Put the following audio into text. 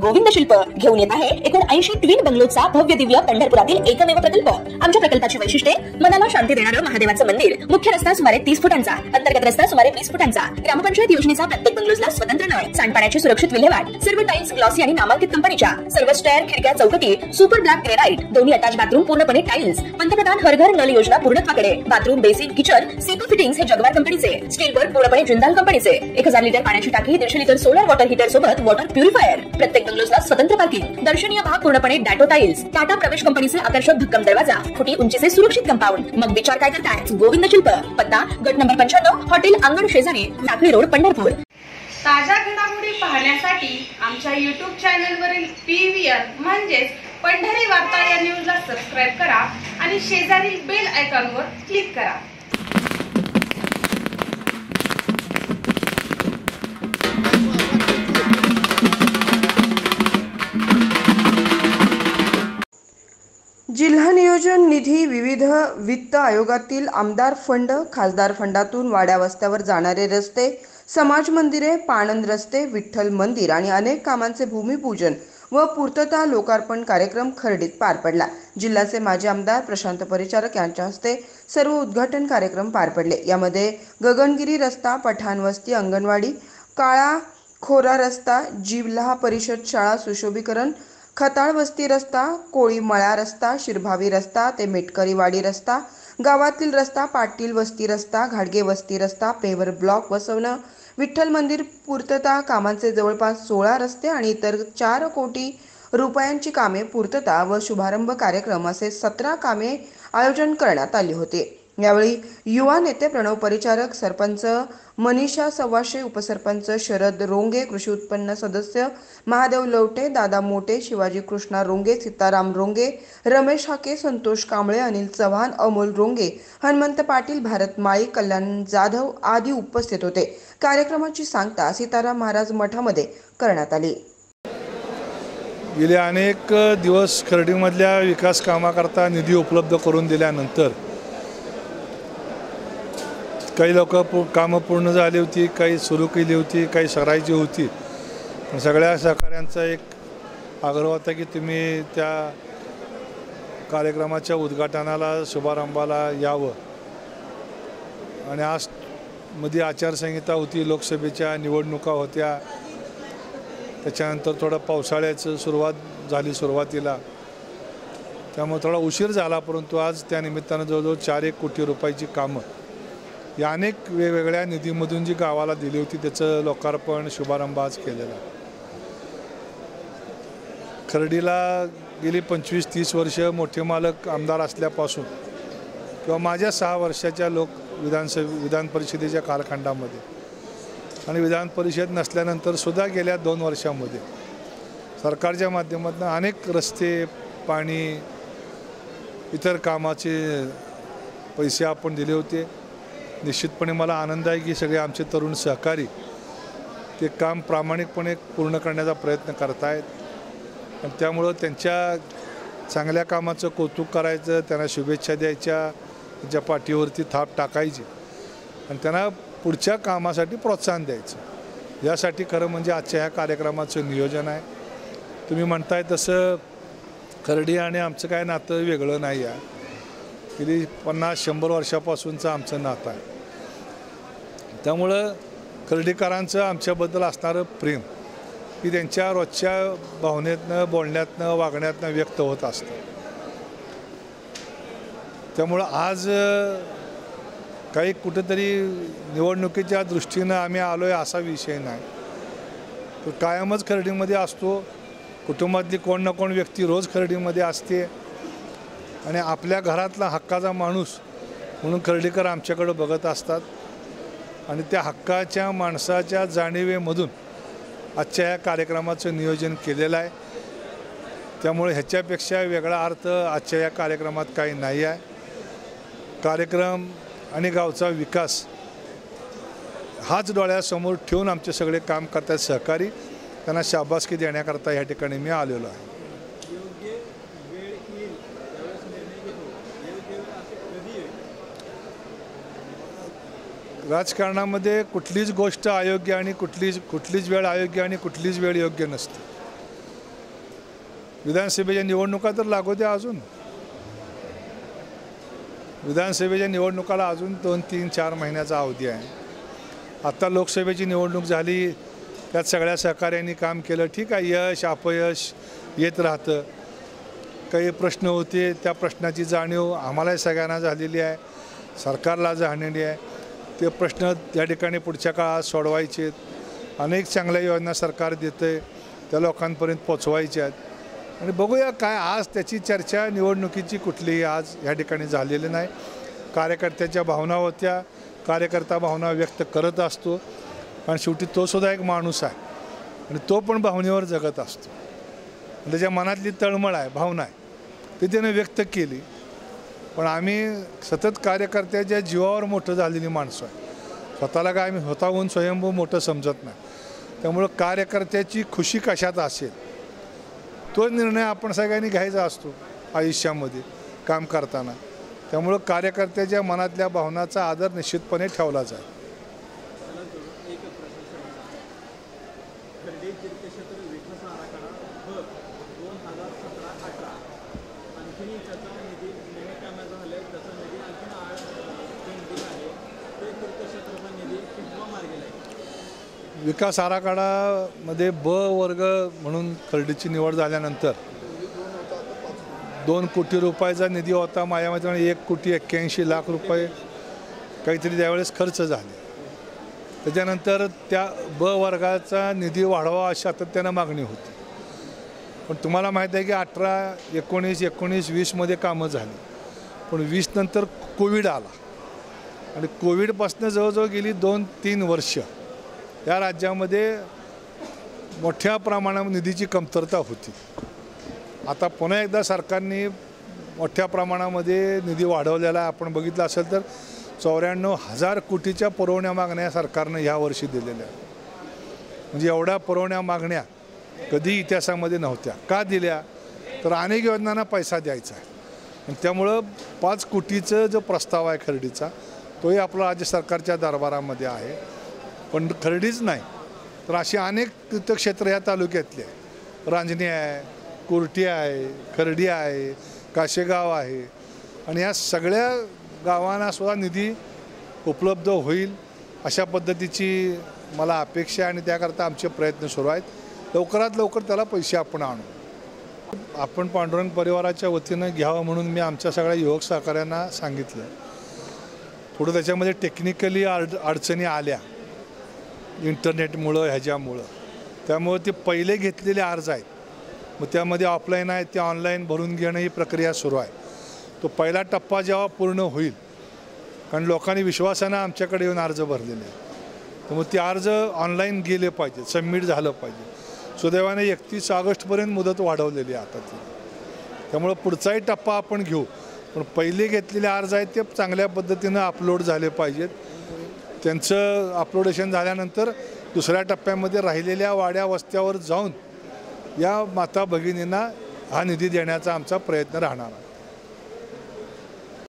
गोविंद शिल्प घेऊन येत आहे 79 ट्विन बंगलोचा भव्य दिव्य पंढरपुरातील एकमेव प्रकल्प। आमच्या प्रकल्पाची वैशिष्ट्ये मनाला शांती देणारं महादेवाचं मंदिर, मुख्य रस्ता सुमारे 30 फुटांचा, अंतर्गत रस्ता सुमारे 20 फुटांचा, ग्रामपंचायत योजनेचा प्रत्येक बंगलोजला स्वतंत्र नळ, सांडपाण्याची सुरक्षित विल्हेवाट, सर्व टाइल्स ग्लॉसी आणि नामांकित कंपनीच्या, सर्व स्टेअर, खिडक्या, चौकटी सुपर ब्लॅक ग्रेनाइट, दोन्ही अटॅच बाथरूम पूर्णपणे टाइल्स, पंतप्रधान हर घर नल योजना पूर्णत्वाकडे, बाथरूम, बेसिन, किचन, सीटू फिटिंग्स हे जगवार कंपनीचे, स्टील वर्क पूर्णपणे जिंदाल कंपनीचे, 1000 लिटर पाण्याची टाकी, 150 लिटर सोलर वॉटर हीटर सोबत वॉटर प्युरिफायर, प्रत्येक बंगलोजला स्वतंत्र पार्किंग, दर्शनीय भाग पूर्णपणे डॅटो टाइल्स, टाटा प्रवेश कंपनीचे आकर्षक भक्कम दरवाजा, फुटी उंचीचे सुरक्षित कंपाऊंड। मग विचार काय करताय? गोविंद शिल्प, पत्ता गट नंबर 95, हॉटेल अंगण शेजारी, टाकळी रोड, पंढरपूर। ताज्या घडामोडी पाहण्यासाठी आमच्या YouTube चॅनलवरील PVR म्हणजेच पंढरी वार्ता या न्यूजला सबस्क्राइब करा आणि शेजारील बेल आयकॉनवर क्लिक करा। जिल्हा नियोजन निधी, विविध वित्त आयोगातील आमदार फंड, खासदार फंडातून वाड्या वस्त्यावर जाणारे रस्ते, समाज मंदिरे, पाणंद रस्ते, विठ्ठल मंदिर आणि अनेक कामांचे भूमिपूजन व पूर्तता लोकार्पण कार्यक्रम खर्डीत पार पडला। जिल्ह्याचे माजी आमदार प्रशांत परिचारक यांच्या हस्ते सर्व उद्घाटन कार्यक्रम पार पडले। यामध्ये गगनगिरी रस्ता, पठाण वस्ती अंगणवाडी, काळा खोरा रस्ता, जिल्हा परिषद शाळा सुशोभीकरण, खताळ वस्ती रस्ता, कोळी मळा रस्ता, शिरभावी रस्ता ते मेटकरीवाडी रस्ता, गावातील रस्ता, पाटील वस्ती रस्ता, घाडगे वस्ती रस्ता, पेवर ब्लॉक बसवणं, विठ्ठल मंदिर पूर्तता कामांचे जवळपास 16 रस्ते आणि इतर 4 कोटी रुपयांची कामे पूर्तता व शुभारंभ कार्यक्रम असे 17 कामे आयोजन करण्यात आले होते। यावेळी युवा नेते प्रणव परिचारक, सरपंच मनीषा सवाशे, उपसरपंच शरद रोंगे, कृषी उत्पन्न सदस्य महादेव लवटे, दादा मोटे, शिवाजी कृष्णा रोंगे, सीताराम रोंगे, रमेश हाके, संतोष कांबळे, अनिल चव्हाण, अमोल रोंगे, हनुमंत पाटील, भारत माळी, कल्याण जाधव आदी उपस्थित होते। कार्यक्रमाची सांगता सीताराम महाराज मठामध्ये करण्यात आली। गेले अनेक दिवस खर्डीमधल्या विकास कामाकरता निधी उपलब्ध करून दिल्यानंतर काही लोक कामं पूर्ण झाली होती, काही सुरू केली होती, काही करायची होती। सगळ्या सहकाऱ्यांचा एक आग्रह होता की तुम्ही त्या कार्यक्रमाच्या उद्घाटनाला, शुभारंभाला यावं। आणि आज मध्ये आचारसंहिता होती, लोकसभेच्या निवडणुका होत्या, त्याच्यानंतर थोडं पावसाळ्याचं सुरुवात झाली सुरुवातीला, त्यामुळे थोडा उशीर झाला, परंतु आज त्या निमित्तानं जवळजवळ 4-1 कोटी रुपयाची कामं या अनेक वेगवेगळ्या निधीमधून जी गावाला दिली होती त्याचं लोकार्पण शुभारंभ आज केलेला। खर्डीला गेली 25-30 वर्ष मोठे मालक आमदार असल्यापासून किंवा माझ्या 6 वर्षाच्या विधान परिषदेच्या कालखंडामध्ये आणि विधान परिषद नसल्यानंतर सुद्धा गेल्या 2 वर्षांमध्ये सरकारच्या माध्यमातून अनेक रस्ते, पाणी, इतर कामाचे पैसे आपण दिले होते। निश्चितपणे मला आनंद आहे की सगळे आमचे तरुण सहकारी ते काम प्रामाणिकपणे पूर्ण करण्याचा प्रयत्न करत आहेत आणि त्यामुळं त्यांच्या चांगल्या कामाचं कौतुक करायचं, त्यांना शुभेच्छा द्यायच्या, त्यांच्या पाठीवरती थाप टाकायची आणि त्यांना पुढच्या कामासाठी प्रोत्साहन द्यायचं। यासाठी खरं म्हणजे आजच्या ह्या कार्यक्रमाचं नियोजन आहे। तुम्ही म्हणताय तसं खर्डी आणि आमचं काय नातं वेगळं नाही आहे, गेली 50-100 वर्षापासूनचं आमचं नातं आहे। त्यामुळं खर्डीकरांचं आमच्याबद्दल असणारं प्रेम की त्यांच्या रोजच्या भावनेतनं, बोलण्यातनं, वागण्यातनं व्यक्त होत असतं। त्यामुळं आज काही कुठेतरी निवडणुकीच्या दृष्टीनं आम्ही आलो आहे असा विषय नाही, तो कायमच खर्डीमध्ये असतो। कुटुंबातली कोण ना कोण व्यक्ती रोज खर्डीमध्ये असते आणि आपल्या घरातला हक्काचा माणूस म्हणून खर्डीकर आमच्याकडे बघत असतात आणि त्या हक्काच्या माणसाच्या जाणीवेमधून आजच्या या कार्यक्रमाचं नियोजन केलेलं आहे। त्यामुळे ह्याच्यापेक्षा वेगळा अर्थ आजच्या या कार्यक्रमात काही नाही आहे। कार्यक्रम आणि गावचा विकास हाच डोळ्यासमोर ठेवून आमचे सगळे काम करतात सहकारी, त्यांना शाबासकी देण्याकरता या ठिकाणी मी आलेलो आहे। राजकारणामध्ये कुठलीच गोष्ट अयोग्य आणि कुठलीच वेळ अयोग्य आणि कुठलीच वेळ योग्य नसते। विधानसभेच्या निवडणुका तर लागू द्या अजून. विधानसभेच्या निवडणुकाला अजून 2-3-4 महिन्याचा अवधी आहे. आत्ता लोकसभेची निवडणूक झाली, त्यात सगळ्या सहकाऱ्यांनी काम केलं, ठीक आहे. यश अपयश येत राहतं. काही प्रश्न होते, त्या प्रश्नाची जाणीव आम्हालाही सगळ्यांना झालेली आहे, सरकारला झालेली आहे. ते प्रश्न त्या ठिकाणी पुढच्या काळात सोडवायचे आहेत. अनेक चांगल्या योजना सरकार देतं आहे, त्या लोकांपर्यंत पोचवायच्या आहेत. आणि बघूया काय. आज त्याची चर्चा निवडणुकीची कुठलीही आज या ठिकाणी झालेली नाही. कार्यकर्त्याच्या भावना होत्या, कार्यकर्ता भावना व्यक्त करत असतो, आणि शेवटी तो सुद्धा एक माणूस आहे आणि तो पण भावनेवर जगत असतो. त्याच्या मनातली तळमळ आहे, भावना आहे, ती त्याने व्यक्त केली. पण आम्ही सतत कार्यकर्त्याच्या जीवावर मोठं झालेली माणसं आहे. स्वतःला काय आम्ही स्वतःहून स्वयंभू मोठं समजत नाही. त्यामुळं कार्यकर्त्याची खुशी कशात असेल तो निर्णय आपण सगळ्यांनी घ्यायचा असतो आयुष्यामध्ये काम करताना. त्यामुळं कार्यकर्त्याच्या मनातल्या भावनाचा आदर निश्चितपणे ठेवला जाईल. विकास आराखडामध्ये ब वर्ग म्हणून खर्डीची निवड झाल्यानंतर 2 कोटी रुपयाचा निधी होता. माझ्या मते 1,81,00,000 रुपये काहीतरी त्यावेळेस खर्च झाले. त्याच्यानंतर त्या ब वर्गाचा निधी वाढवा अशी सातत्यानं मागणी होती. पण तुम्हाला माहीत आहे की 18, 19, 19-20मध्ये कामं झाली. पण 20 नंतर कोविड आला आणि कोविडपासून जवळजवळ गेली 2-3 वर्ष या राज्यामध्ये मोठ्या प्रमाणात निधीची कमतरता होती. आता पुन्हा एकदा सरकारने मोठ्या प्रमाणामध्ये निधी वाढवलेला आहे. आपण बघितलं असेल तर 94,000 कोटीच्या पुरवण्या मागण्या सरकारनं ह्या वर्षी दिलेल्या आहेत. म्हणजे एवढ्या पुरवण्या मागण्या कधी इतिहासामध्ये नव्हत्या. का दिल्या तर अनेक योजनांना पैसा द्यायचा आहे आणि त्यामुळं 5 कोटीचा जो प्रस्ताव आहे खर्डीचा तोही आपला राज्य सरकारच्या दरबारामध्ये आहे. पण खर्डीच नाही तर अशी अनेक तीर्थक्षेत्र या तालुक्यातली आहे. रांजणी आहे, कुर्टी आहे, खर्डी आहे, काशेगाव आहे आणि या सगळ्या गावांना सुद्धा निधी उपलब्ध होईल अशा पद्धतीची मला अपेक्षा आहे आणि त्याकरता आमचे प्रयत्न सुरू आहेत. लवकरात लवकर त्याला पैसे आपण आणू. आपण पांडुरंग परिवाराच्या वतीनं घ्यावं म्हणून मी आमच्या सगळ्या युवक सहकाऱ्यांना सांगितलं. थोडं त्याच्यामध्ये टेक्निकली अडचणी आल्या इंटरनेटमुळं ह्याच्यामुळं. त्यामुळे ते पहिले घेतलेले अर्ज आहेत, मग त्यामध्ये ऑफलाईन आहे ते ऑनलाईन भरून घेणं ही प्रक्रिया सुरू आहे. तो पहिला टप्पा जेव्हा पूर्ण होईल, कारण लोकांनी विश्वासानं आमच्याकडे येऊन अर्ज भरलेले आहेत, तर मग ते अर्ज ऑनलाईन गेले पाहिजेत, सबमिट झालं पाहिजे. सुदैवाने 31 ऑगस्टपर्यंत मुदत वाढवलेली आहे आता ती. त्यामुळं पुढचाही टप्पा आपण घेऊ, पण पहिले घेतलेले अर्ज आहेत ते चांगल्या पद्धतीनं अपलोड झाले पाहिजेत. त्यांचं अपलोडेशन झाल्यानंतर दुसऱ्या टप्प्यामध्ये राहिलेल्या वाड्या वस्त्यावर जाऊन या माता भगिनींना हा निधी देण्याचा आमचा प्रयत्न राहणार आहे.